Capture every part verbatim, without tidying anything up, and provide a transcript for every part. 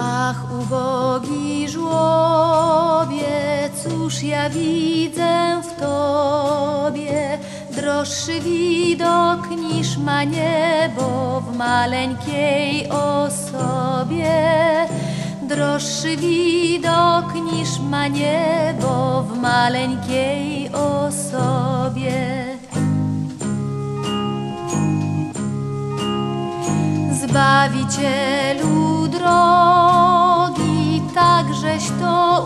Ach, ubogi żłobie, cóż ja widzę w Tobie? Droższy widok niż ma niebo w maleńkiej osobie. Droższy widok niż ma niebo w maleńkiej osobie. Zbawicielu drogi, takżeś to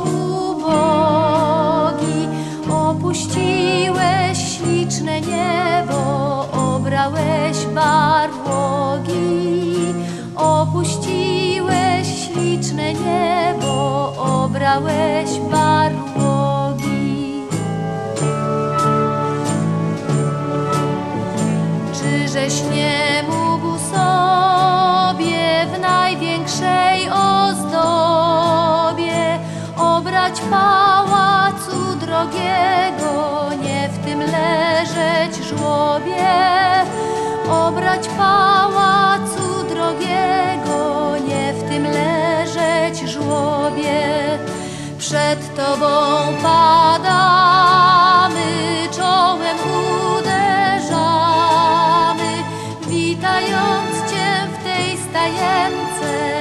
ubogi. Opuściłeś śliczne niebo, obrałeś barłogi. Opuściłeś śliczne niebo, obrałeś barłogi. Czyżeś nie mógł sobie w największej ozdobie obrać pałacu drogiego, nie w tym leżeć żłobie? Obrać pałacu drogiego, nie w tym leżeć żłobie. Przed Tobą padamy, czołem uderzamy, witając Cię w tej stajence.